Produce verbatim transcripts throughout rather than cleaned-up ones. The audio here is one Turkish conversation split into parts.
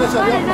arkadaşlar yapma.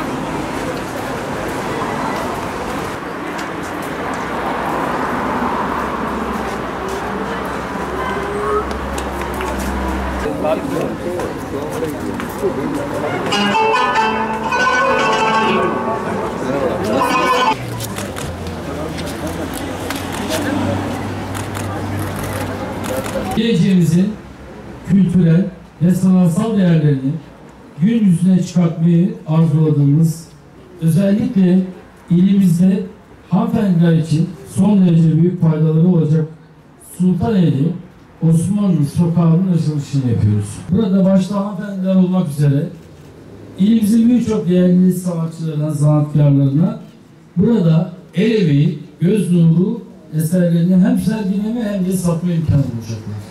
Geleceğimizin kültürel ve sanatsal değerlerini gün yüzüne çıkartmayı arzuladığımız, özellikle ilimizde hanımefendiler için son derece büyük faydaları olacak Sultaneli Osmanlı Sokağı'nın açılışını yapıyoruz. Burada başta hanımefendiler olmak üzere ilimizin birçok değerli sanatçılarına, sanatkarlarına burada el emeği, göz nuru eserlerini hem sergileme hem de satma imkanı bulacaklar.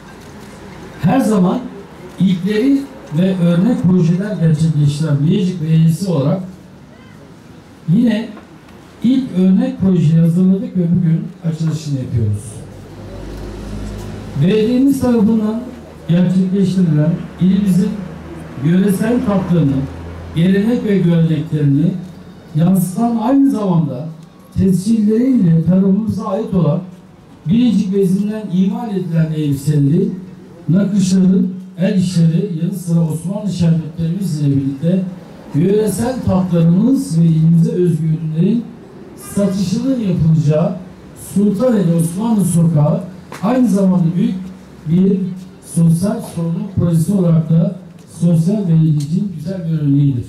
Her zaman ilkleri ve örnek projeler gerçekleştiren Bilecik Belediyesi olarak yine ilk örnek projeyi hazırladık ve bugün açılışını yapıyoruz. Belediyemiz tarafından gerçekleştirilen ilimizin yöresel tatlarını, gelenek ve göreneklerini yansıtan aynı zamanda tescilleriyle tarafımıza ait olan Bilecik bezinden imal edilen elbiseleri, nakışların, el işleri, yanı sıra Osmanlı şerbetlerimizle birlikte yöresel tatlarımız ve ilimize özgü ürünlerin satışının yapılacağı Sultaneli Osmanlı Sokağı aynı zamanda büyük bir sosyal sorumluluk projesi olarak da sosyal belediyeciliğin güzel bir örneğidir.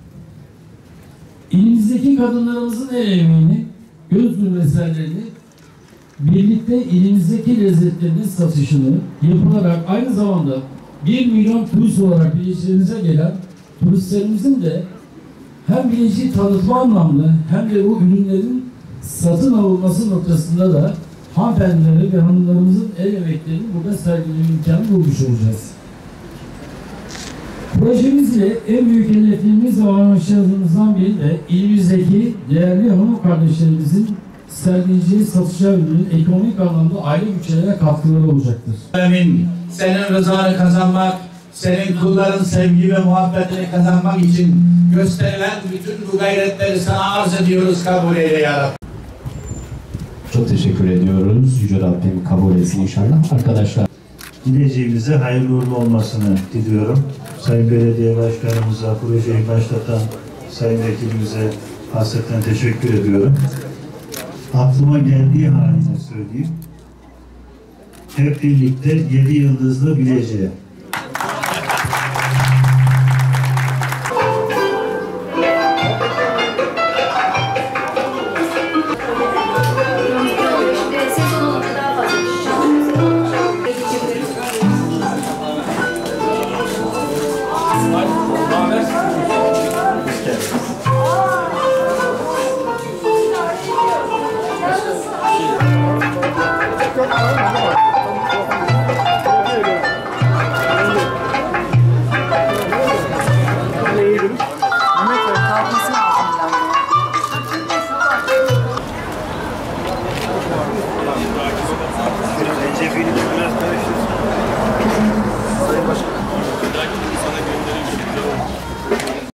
İlimizdeki kadınlarımızın el emeğini, göz nuru eserlerini birlikte ilimizdeki lezzetlerin satışını yapılarak aynı zamanda bir milyon turist olarak Bilecik'imize gelen turistlerimizin de hem Bilecik'i tanıtma anlamında hem de bu ürünlerin satın alınması noktasında da hanımefendileri ve hanımlarımızın el emeklerini burada sergileme imkanı bulmuş olacağız. Projemizle en büyük hedeflerimiz ve amaçlarımızdan biri de ilimizdeki değerli hanım kardeşlerimizin sergileyeceği satışa ürünün ekonomik anlamda aile güçlerine katkıları olacaktır. Amin. Senin rızanı kazanmak, senin kulların sevgi ve muhabbetini kazanmak için gösterilen bütün bu gayretleri sana arz ediyoruz, kabul eyle ya Rabbi. Çok teşekkür ediyoruz. Yüce Rabbim kabul etsin inşallah. Arkadaşlar, Dileyeceğimize hayırlı uğurlu olmasını diliyorum. Sayın Belediye Başkanımıza, projeyi başlatan Sayın Vekilimize hasreten teşekkür ediyorum. Aklıma geldiği haline söyleyeyim. Hep birlikte yedi yıldızlı Bilecik'e. Çok